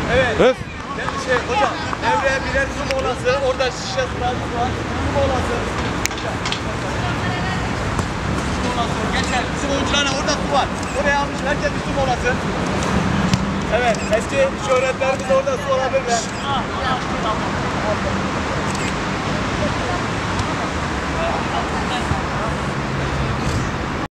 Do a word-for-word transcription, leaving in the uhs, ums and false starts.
Evet. Öf. Şey hocam, devreye birer su molası, orada şişe sırası var. Su molası. Hocam. Su molası. Geçer. Bizim oyuncularına orada su var. Oraya almış, herkes bir su molası. Evet, eski şöhretlerimiz orada su alabilirler.